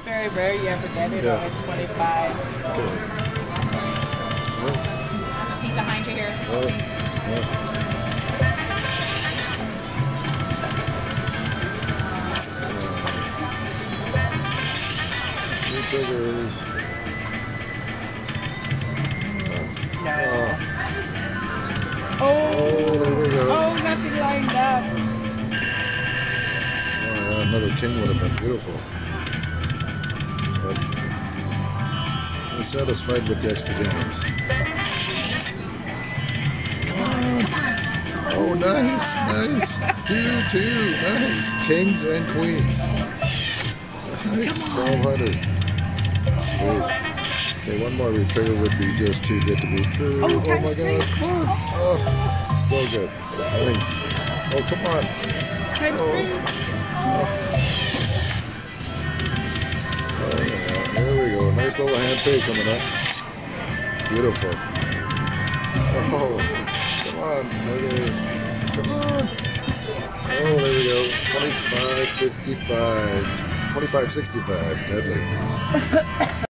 very rare you ever get it on a 25. Okay. Have a seat behind you here. New triggers. Oh, there we go. Oh, nothing lined up. Oh, yeah, another king would have been beautiful. But we're satisfied with the extra games. Oh, nice, nice. 2-2, nice. Kings and queens. Nice, 1,200. Sweet. Okay, one more retrigger would be just too good to be true. Oh, Oh my times three. god. Oh, still good. Nice. Oh, come on. Times three. Oh, yeah. There we go. Nice little hand pay coming up. Beautiful. Oh, come on. Okay. Come on. Oh, there we go. 25.55. 25.65. Deadly.